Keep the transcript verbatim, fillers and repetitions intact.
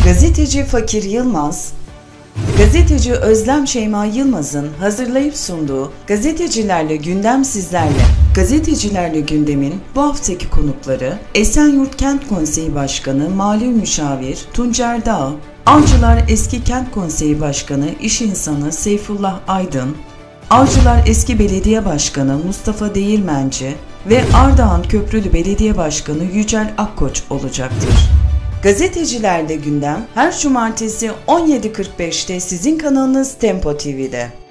Gazeteci Fakir Yılmaz, gazeteci Özlem Şeyma Yılmaz'ın hazırlayıp sunduğu Gazetecilerle Gündem sizlerle. Gazetecilerle Gündem'in bu haftaki konukları Esenyurt Kent Konseyi Başkanı Mali Müşavir Tuncer Dağ, Avcılar Eski Kent Konseyi Başkanı İş İnsanı Seyfullah Aydın, Avcılar Eski Belediye Başkanı Mustafa Değirmenci ve Ardahan Köprülü Belediye Başkanı Yücel Akkoç olacaktır. Gazetecilerle Gündem her cumartesi on yedi kırk beşte sizin kanalınız Tempo T V'de.